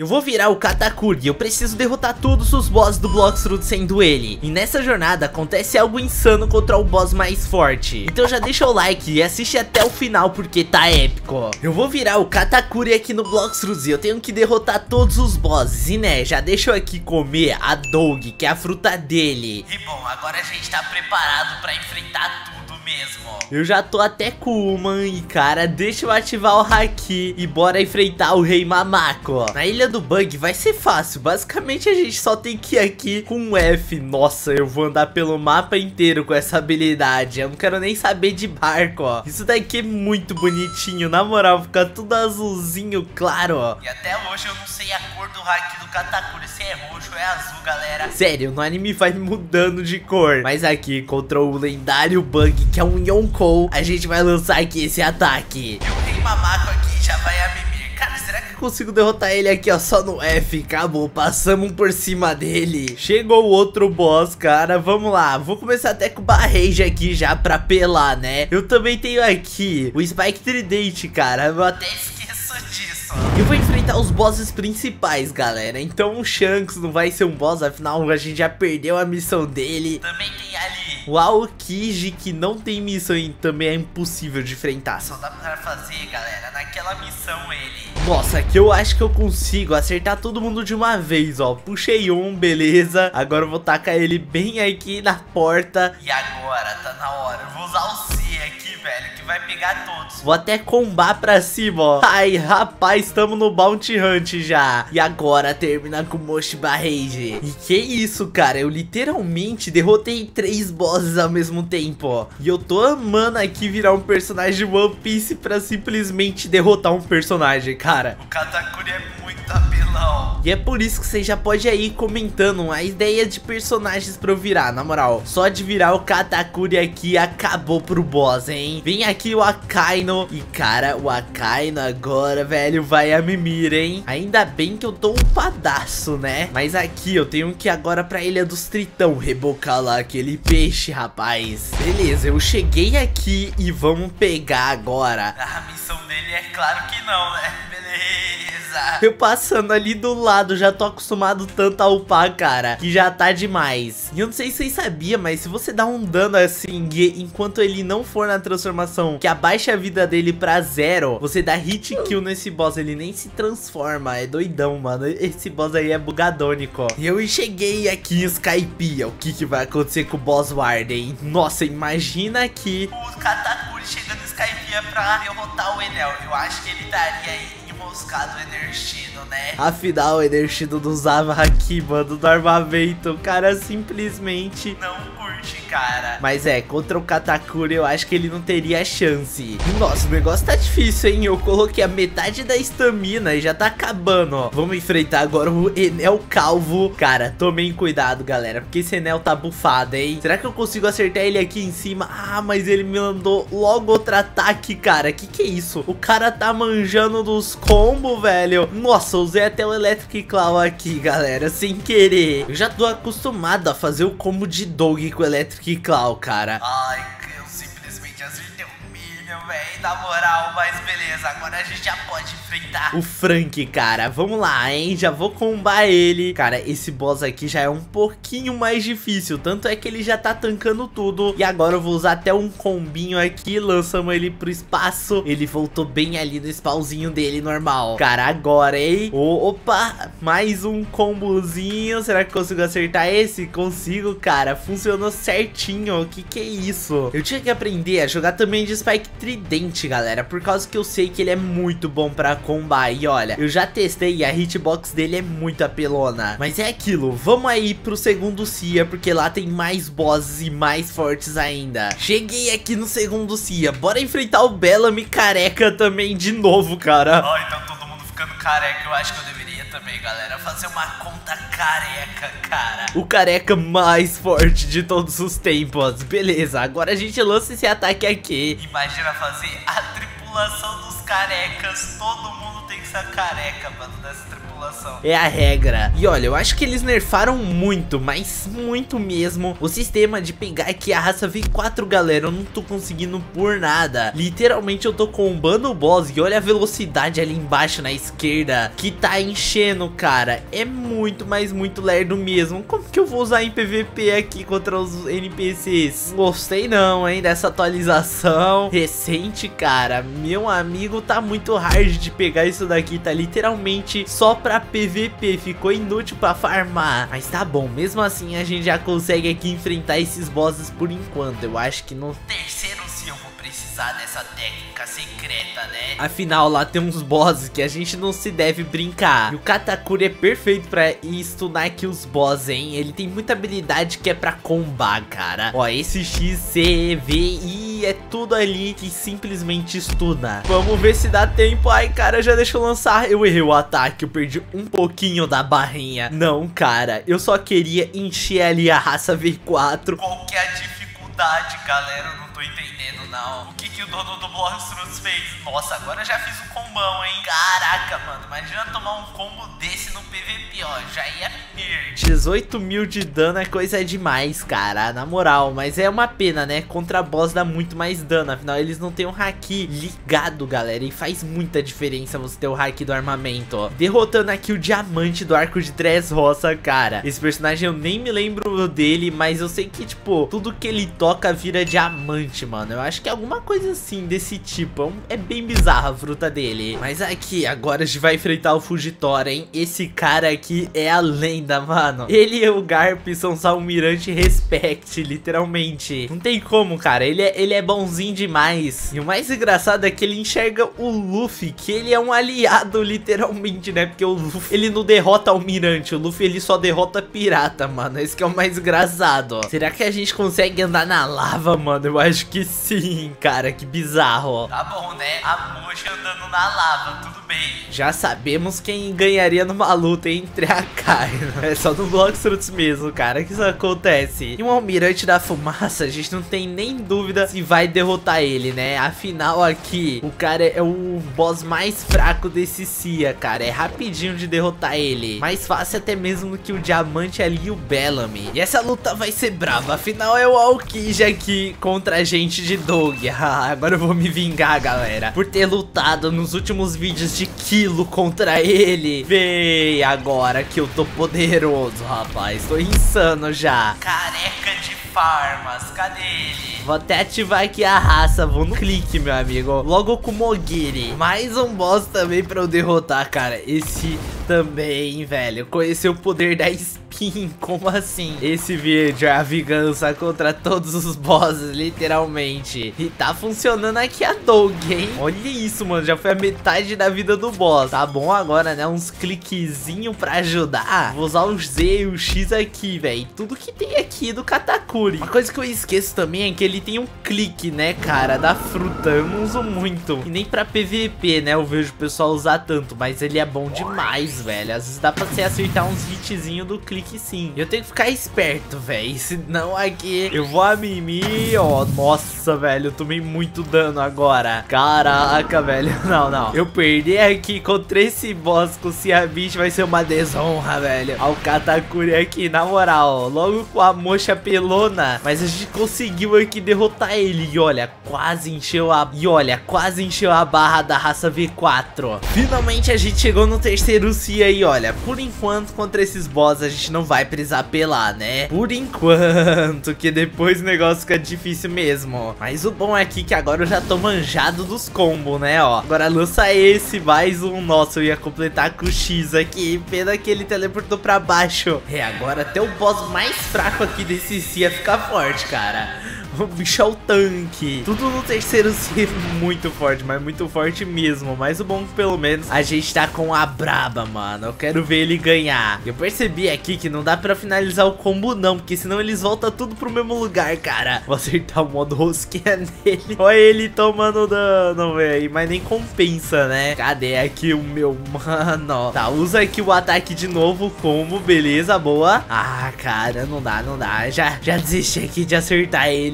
Eu vou virar o Katakuri e eu preciso derrotar todos os bosses do Bloxroot sendo ele. E nessa jornada acontece algo insano contra o boss mais forte. Então já deixa o like e assiste até o final porque tá épico. Eu vou virar o Katakuri aqui no Bloxroot e eu tenho que derrotar todos os bosses. E né, já deixa eu aqui comer a Dog, que é a fruta dele. E bom, agora a gente tá preparado pra enfrentar tudo mesmo. Eu já tô até com uma e cara, deixa eu ativar o Haki e bora enfrentar o Rei Mamaco. Na ilha do Bug vai ser fácil, basicamente a gente só tem que ir aqui com um F. Nossa, eu vou andar pelo mapa inteiro com essa habilidade, eu não quero nem saber de barco, ó. Isso daqui é muito bonitinho, na moral, fica tudo azulzinho claro, ó. E até hoje eu não sei a cor do Haki do Katakuri, se é roxo ou é azul, galera. Sério, no anime vai mudando de cor. Mas aqui, contra o lendário Bug, que é um Yonkou, a gente vai lançar aqui esse ataque. O Rei Mamaco aqui já vai a mimir. Cara, será que eu consigo derrotar ele aqui, ó, só no F? Acabou, passamos por cima dele. Chegou o outro boss, cara, vamos lá. Vou começar até com o Barrage aqui já pra pelar, né? Eu também tenho aqui o Spike Trident, cara, eu até esqueço disso. Eu vou enfrentar os bosses principais, galera. Então o Shanks não vai ser um boss, afinal a gente já perdeu a missão dele. Também tem ali o Aokiji, que não tem missão e também é impossível de enfrentar. Só dá pra fazer, galera, naquela missão ele. Nossa, aqui eu acho que eu consigo acertar todo mundo de uma vez, ó. Puxei um, beleza. Agora eu vou tacar ele bem aqui na porta. E agora, tá na hora. Eu vou usar o C aqui, velho, que vai pegar todos. Vou até combar pra cima, ó. Ai, rapaz, estamos no Bounty Hunt já. E agora termina com o Moshi Barrage. E que isso, cara, eu literalmente derrotei 3 bosses ao mesmo tempo, ó. E eu tô amando aqui virar um personagem de One Piece pra simplesmente derrotar um personagem, cara. O Katakuri é muito apelão. E é por isso que você já pode ir comentando a ideia de personagens pra eu virar, na moral. Só de virar o Katakuri aqui acabou pro boss, hein? Vem aqui o Akaino. E cara, o Akaino agora, velho, vai a mimir, hein? Ainda bem que eu tô upadaço, né? Mas aqui eu tenho que ir agora pra Ilha dos Tritão rebocar lá aquele peixe, rapaz. Beleza, eu cheguei aqui e vamos pegar agora. A missão dele é claro que não, né? Beleza. Eu passando ali do lado, já tô acostumado tanto a upar, cara, que já tá demais. E eu não sei se vocês sabiam, mas se você dá um dano assim, enquanto ele não for na transformação que abaixa a vida dele pra 0, você dá hit kill nesse boss, ele nem se transforma. É doidão, mano. Esse boss aí é bugadônico. E eu cheguei aqui em Skypiea. O que vai acontecer com o boss Warden? Nossa, imagina aqui o Katakuri chegando em Skypiea pra derrotar o Enel. Eu acho que ele estaria aí emboscado o Enershido, né? Afinal, o Enershido não usava aqui, mano, do armamento. O cara simplesmente não curte, cara. Mas é, contra o Katakuri eu acho que ele não teria chance. E, nossa, o negócio tá difícil, hein? Eu coloquei a metade da estamina e já tá acabando, ó. Vamos enfrentar agora o Enel Calvo. Cara, tomem cuidado, galera, porque esse Enel tá bufado, hein? Será que eu consigo acertar ele aqui em cima? Ah, mas ele me mandou logo outro ataque, cara. Que é isso? O cara tá manjando dos combo, velho. Nossa, usei até o Electric Claw aqui, galera, sem querer. Eu já tô acostumado a fazer o combo de Dog com o Electric Claw, cara. Ai, eu simplesmente acertei um milho, velho, na moral. Mas beleza, agora a gente já pode enfrentar o Frank, cara. Vamos lá, hein? Já vou combar ele. Cara, esse boss aqui já é um pouquinho mais difícil. Tanto é que ele já tá tancando tudo. E agora eu vou usar até um combinho aqui. Lançamos ele pro espaço. Ele voltou bem ali no spawnzinho dele normal. Cara, agora, hein? Opa, mais um combozinho. Será que consigo acertar esse? Consigo, cara. Funcionou certinho. Que é isso? Eu tinha que aprender a jogar também de Spike Trident, galera, por causa que eu sei que ele é muito bom pra combar. E olha, eu já testei e a hitbox dele é muito apelona. Mas é aquilo, vamos aí pro segundo Cia, porque lá tem mais bosses e mais fortes ainda. Cheguei aqui no segundo Cia, bora enfrentar o Bellamy careca também de novo, cara. Ai, tá todo mundo ficando careca, eu acho que eu deveria também, galera, fazer uma conta careca, cara. O careca mais forte de todos os tempos. Beleza, agora a gente lança esse ataque aqui. Imagina fazer a tripulação dos carecas. Todo mundo tem que ser careca, mano, nessa tripulação. população. É a regra. E olha, eu acho que eles nerfaram muito, mas muito mesmo, o sistema de pegar aqui a raça V4, galera. Eu não tô conseguindo por nada. Literalmente eu tô combando o boss e olha a velocidade ali embaixo na esquerda, que tá enchendo, cara. É muito, mas muito lerdo mesmo. Como que eu vou usar em PVP aqui contra os NPCs? Gostei não, hein, dessa atualização recente, cara. Meu amigo, tá muito hard de pegar isso daqui. Tá literalmente só pra PVP. Ficou inútil pra farmar. Mas tá bom, mesmo assim a gente já consegue aqui enfrentar esses bosses por enquanto. Eu acho que no terceiro sim eu vou precisar dessa técnica secreta, né? Afinal, lá tem uns bosses que a gente não se deve brincar. E o Katakuri é perfeito pra stunar aqui os bosses, hein? Ele tem muita habilidade que é pra combar, cara. Ó, esse X, C, V, I é tudo ali que simplesmente stuna. Vamos ver se dá tempo. Ai, cara, já deixa eu lançar. Eu errei o ataque, eu perdi um pouquinho da barrinha. Não, cara, eu só queria encher ali a raça V4. Qual que é a dificuldade, galera? Eu não tô entendendo, não. O que o dono do Bloxroot fez? Nossa, agora eu já fiz um combão, hein? Caraca, mano, imagina tomar um combo desse no PVP, ó. Já ia perder. 18 mil de dano é coisa demais, cara, na moral. Mas é uma pena, né? Contra boss dá muito mais dano. Afinal, eles não tem um haki ligado, galera. E faz muita diferença você ter o haki do armamento, ó. Derrotando aqui o diamante do arco de Dressrosa, cara. Esse personagem eu nem me lembro dele, mas eu sei que, tipo, tudo que ele toca vira diamante, mano. Eu acho que é alguma coisa assim, desse tipo. É bem bizarra a fruta dele. Mas aqui, agora a gente vai enfrentar o Fugitora, hein? Esse cara aqui é a lenda, mano. Ele e o Garp são só almirante respect, literalmente. Não tem como, cara. Ele é bonzinho demais. E o mais engraçado é que ele enxerga o Luffy, que ele é um aliado, literalmente, né? Porque o Luffy, ele não derrota almirante. O Luffy, ele só derrota pirata, mano. Esse que é o mais engraçado. Será que a gente consegue andar na lava, mano? Eu acho que sim, cara. Que bizarro. Tá bom, né? A mocha andando na lava, tudo bem. Já sabemos quem ganharia numa luta entre a Kaino. É só no Bloxroot mesmo, cara, que isso acontece. E um almirante da fumaça, a gente não tem nem dúvida se vai derrotar ele, né? Afinal aqui, o cara é o boss mais fraco desse Cia, cara. É rapidinho de derrotar ele. Mais fácil até mesmo do que o diamante ali e o Bellamy. E essa luta vai ser brava. Afinal é o Aokiji aqui contra a gente de Dog. Agora eu vou me vingar, galera, por ter lutado nos últimos vídeos de Kilo contra ele. Vem agora que eu tô poderoso, rapaz. Tô insano já. Careca de farmas, cadê ele? Vou até ativar aqui a raça. Vou no clique, meu amigo. Logo com o Mogiri. Mais um boss também pra eu derrotar, cara. Esse também, velho. Conhecer o poder da Spin. Como assim? Esse vídeo é a vingança contra todos os bosses, literalmente. E tá funcionando aqui a Dog, hein? Olha isso, mano. Já foi a metade da vida do boss. Tá bom agora, né? Uns cliquezinhos pra ajudar. Vou usar o Z e o X aqui, velho. Tudo que tem aqui do Katakuri. Uma coisa que eu esqueço também é que ele tem um clique, né, cara, da fruta. Eu não uso muito. E nem pra PVP, né? Eu vejo o pessoal usar tanto. Mas ele é bom demais, velho. Às vezes dá pra você acertar uns hitzinhos do clique, sim. Eu tenho que ficar esperto, velho. Senão aqui eu vou a mimir, ó. Nossa, velho. Eu tomei muito dano agora. Caraca, velho. Não. Eu perdi aqui contra esse boss com o Ciabiche vai ser uma desonra, velho. Ó, o Katakuri aqui, na moral. Logo com a mocha pelona. Mas a gente conseguiu aqui derrotar ele. E olha, quase encheu a barra da raça V4. Finalmente a gente chegou no terceiro Cia aí, olha. Por enquanto, contra esses boss, a gente não vai precisar apelar, né? Por enquanto, que depois o negócio fica difícil mesmo. Mas o bom é aqui que agora eu já tô manjado dos combos, né, ó. Agora lança esse, mais um. Nossa, eu ia completar com o X aqui. Pena que ele teleportou pra baixo. É, agora até o boss mais fraco aqui desse Cia fica forte, cara. O bicho é o tanque. Tudo no terceiro Cia muito forte, mas muito forte mesmo. Mas o bom é que pelo menos a gente tá com a braba, mano. Eu quero ver ele ganhar. Eu percebi aqui que não dá pra finalizar o combo não, porque senão eles voltam tudo pro mesmo lugar, cara. Vou acertar o modo rosquinha nele. Olha ele tomando dano, velho. Mas nem compensa, né? Cadê aqui o meu mano? Tá, usa aqui o ataque de novo, o combo, beleza, boa. Ah, cara, não dá. Já desisti aqui de acertar ele.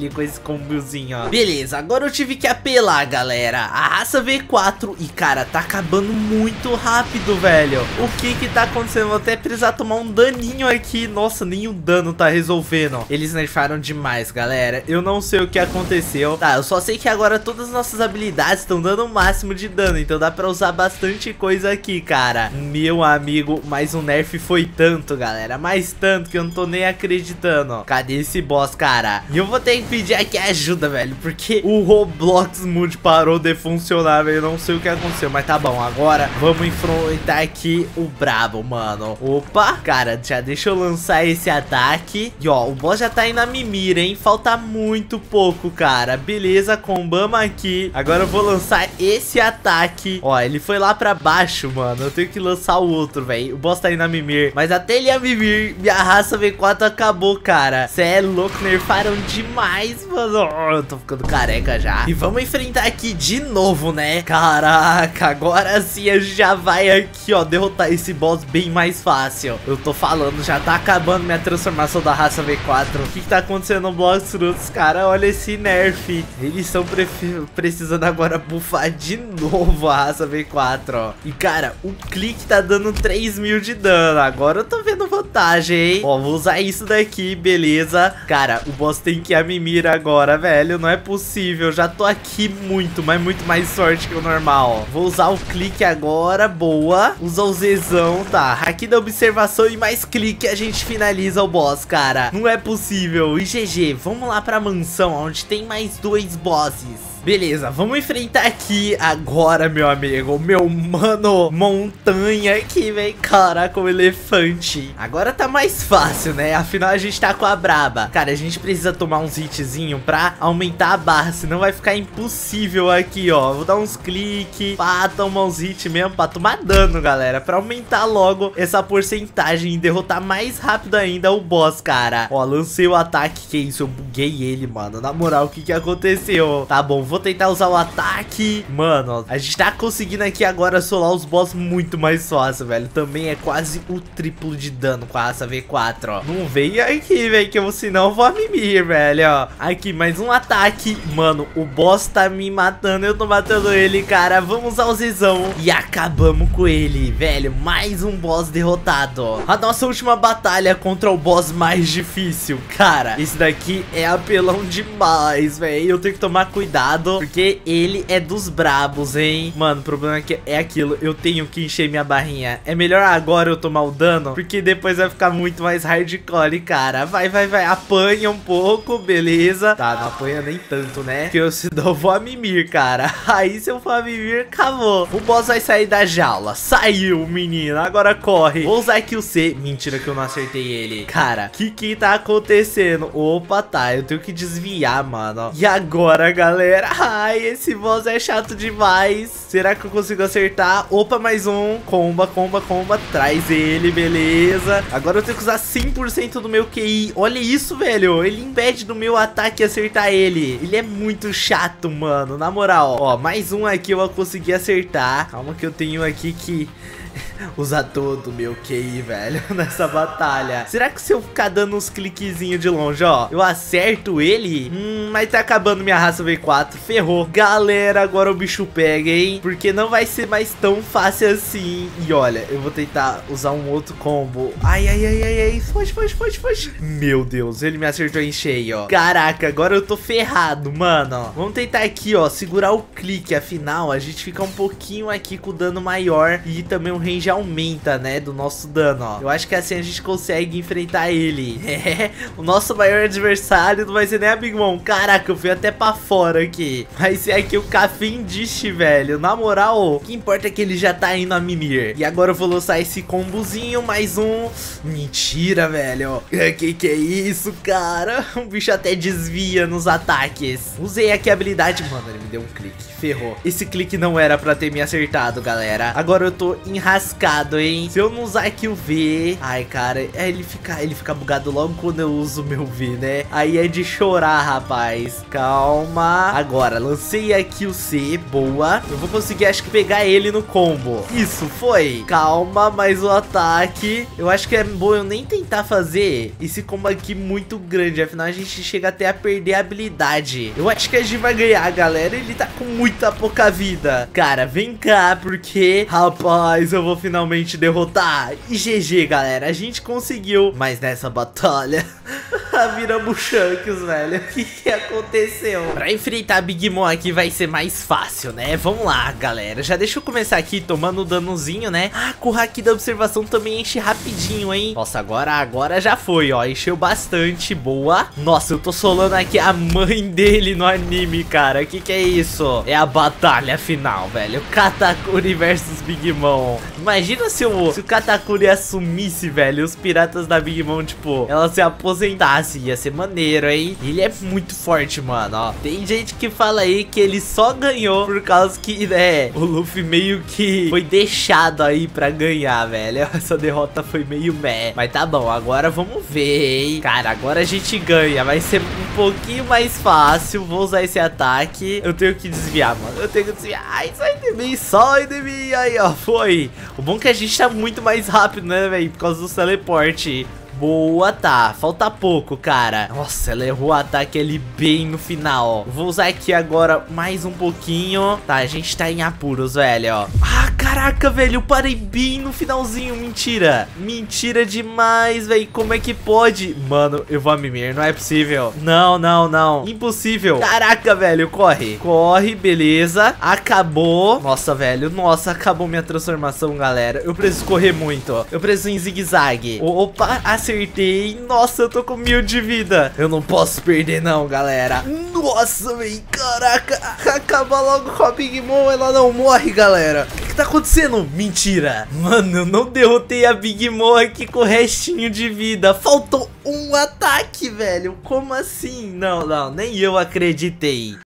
consegue com esse combozinho, ó. Beleza, agora eu tive que apelar, galera. A raça V4 e, cara, tá acabando muito rápido, velho. O que tá acontecendo? Vou até precisar tomar um daninho aqui. Nossa, nem o dano tá resolvendo. Eles nerfaram demais, galera. Eu não sei o que aconteceu. Tá, eu só sei que agora todas as nossas habilidades estão dando o máximo de dano. Então dá pra usar bastante coisa aqui, cara. Meu amigo, mas o nerf foi tanto, galera. Mais tanto que eu não tô nem acreditando. Cadê esse boss, cara? E eu vou ter que pedir aqui ajuda, velho, porque o Roblox Mood parou de funcionar, velho. Eu não sei o que aconteceu, mas tá bom. Agora vamos enfrentar aqui o brabo, mano. Opa, cara, já deixa eu lançar esse ataque. E ó, o boss já tá indo na mimira, hein? Falta muito pouco, cara. Beleza, combamos aqui. Agora eu vou lançar esse ataque. Ó, ele foi lá pra baixo, mano. Eu tenho que lançar o outro, velho. O boss tá indo na mimir. Mas até ele ia mimir, minha raça V4 acabou, cara. Cê é louco, nerfaram demais, mano. Eu tô ficando careca já. E vamos enfrentar aqui de novo, né? Caraca, agora sim a gente já vai aqui, ó, derrotar esse boss bem mais fácil. Eu tô falando, já tá acabando minha transformação da raça V4. O que tá acontecendo no Blox Fruits, cara? Olha esse nerf. Eles estão precisando agora buffar de novo a raça V4, ó. E, cara, o clique tá dando 3.000 de dano. Agora eu tô vendo vantagem, hein? Ó, vou usar isso daqui, beleza. Cara, o boss tem que ir a mimira agora, velho. Não é possível. Já tô aqui muito, mas muito mais sorte que o normal. Vou usar o clique agora, boa. Usa o Zzão, tá. Aqui da observação e mais clique a gente finaliza o boss, cara. Não é possível. E GG, vamos lá pra mansão, onde tem mais 2 bosses. Beleza, vamos enfrentar aqui agora, meu amigo. Meu mano montanha aqui, velho. Caraca, o elefante. Agora tá mais fácil, né? Afinal, a gente tá com a braba. Cara, a gente precisa tomar uns hitzinho pra aumentar a barra, senão vai ficar impossível aqui, ó. Vou dar uns cliques pra tomar uns hits mesmo, pra tomar dano, galera, pra aumentar logo essa porcentagem e derrotar mais rápido ainda o boss, cara. Ó, lancei o ataque. Que isso, eu buguei ele, mano. Na moral, o que aconteceu? Tá bom, vou tentar usar o ataque. Mano, a gente tá conseguindo aqui agora solar os boss muito mais fácil, velho. Também é quase o triplo de dano com a raça V4, ó. Não vem aqui, velho, que eu senão vou a mimir, velho, ó. Aqui, mais um ataque. Mano, o boss tá me matando, eu tô matando ele, cara. Vamos usar o Zzão e acabamos com ele, velho. Mais um boss derrotado, ó. A nossa última batalha contra o boss mais difícil. Cara, esse daqui é apelão demais, velho. Eu tenho que tomar cuidado, porque ele é dos brabos, hein? Mano, o problema é aquilo. Eu tenho que encher minha barrinha. É melhor agora eu tomar o dano, porque depois vai ficar muito mais hardcore, cara. Vai. Apanha um pouco, beleza. Tá, não apanha nem tanto, né? Porque eu senão vou a mimir, cara. Aí se eu for a mimir, acabou. O boss vai sair da jaula. Saiu, menino. Agora corre. Vou usar aqui o C. Mentira que eu não acertei ele. Cara, o que tá acontecendo? Opa, tá. Eu tenho que desviar, mano. E agora, galera? Ai, esse boss é chato demais. Será que eu consigo acertar? Opa, mais um. Comba. Traz ele, beleza. Agora eu tenho que usar 100% do meu QI. Olha isso, velho. Ele impede do meu ataque acertar ele. Ele é muito chato, mano. Na moral, ó, mais um aqui eu consegui acertar. Calma que eu tenho aqui que usar todo o meu QI, velho, nessa batalha. Será que se eu ficar dando uns cliquezinhos de longe, ó, eu acerto ele? Mas tá acabando minha raça V4. Ferrou. Galera, agora o bicho pega, hein? Porque não vai ser mais tão fácil assim. E olha, eu vou tentar usar um outro combo. Ai. Foge. Meu Deus, ele me acertou em cheio, ó. Caraca, agora eu tô ferrado, mano. Vamos tentar aqui, ó, segurar o clique. Afinal, a gente fica um pouquinho aqui com o dano maior e também o range aumenta, né, do nosso dano, ó. Eu acho que assim a gente consegue enfrentar ele. O nosso maior adversário não vai ser nem a Big Mom. Caraca, eu fui até pra fora aqui. Vai ser aqui o Cavendish, velho. Na moral, o que importa é que ele já tá indo a mimir. E agora eu vou lançar esse combozinho, mais um. Mentira, velho. Que é isso, cara? O bicho até desvia nos ataques. Usei aqui a habilidade. Mano, ele me deu um clique. Ferrou. Esse clique não era pra ter me acertado, galera. Agora eu tô enrascado arriscado, hein? Se eu não usar aqui o V... Ai, cara, ele fica bugado logo quando eu uso o meu V, né? Aí é de chorar, rapaz. Calma. Agora, lancei aqui o C. Boa. Eu vou conseguir, acho que, pegar ele no combo. Isso, foi. Calma, mas o ataque... Eu acho que é bom eu nem tentar fazer esse combo aqui muito grande. Afinal, a gente chega até a perder a habilidade. Eu acho que a gente vai ganhar, galera. Ele tá com muita pouca vida. Cara, vem cá, porque... Rapaz, eu vou finalmente derrotar. E GG, galera. A gente conseguiu. Mas nessa batalha... Viramos Shanks, velho. O que aconteceu? Pra enfrentar a Big Mom aqui vai ser mais fácil, né? Vamos lá, galera. Já deixa eu começar aqui tomando o danozinho, né? Ah, com o haki da observação também enche rapidinho, hein? Nossa, agora já foi, ó. Encheu bastante, boa. Nossa, eu tô solando aqui a mãe dele no anime, cara. O que é isso? É a batalha final, velho. Katakuri versus Big Mom. Imagina se o Katakuri assumisse, velho, os piratas da Big Mom, tipo, ela se aposentasse. Ia ser maneiro, hein? Ele é muito forte, mano, ó. Tem gente que fala aí que ele só ganhou por causa que, né, o Luffy meio que foi deixado aí pra ganhar, velho. Essa derrota foi meio meh. Mas tá bom, agora vamos ver, hein? Cara, agora a gente ganha. Vai ser um pouquinho mais fácil. Vou usar esse ataque. Eu tenho que desviar, mano. Eu tenho que desviar. Ai, sai de mim, sai de mim. Aí, ó, foi. O bom é que a gente tá muito mais rápido, né, velho? Por causa do teleporte. Boa, tá. Falta pouco, cara. Nossa, ela errou o ataque ali bem no final. Vou usar aqui agora mais um pouquinho. Tá, a gente tá em apuros, velho, ó. Ah, caraca, velho. Eu parei bem no finalzinho. Mentira. Mentira demais, velho. Como é que pode? Mano, eu vou a mimir. Não é possível. Não, não, não. Impossível. Caraca, velho. Corre. Corre, beleza. Acabou. Nossa, velho. Nossa, acabou minha transformação, galera. Eu preciso correr muito. Eu preciso em zigue-zague. Opa, acertei. Nossa, eu tô com 1000 de vida. Eu não posso perder não, galera. Nossa, velho. Caraca. Acaba logo com a Big Mom. Ela não morre, galera. O que tá acontecendo? Mentira. Mano, eu não derrotei a Big Mom aqui com o restinho de vida. Faltou um ataque, velho. Como assim? Não, não. Nem eu acreditei.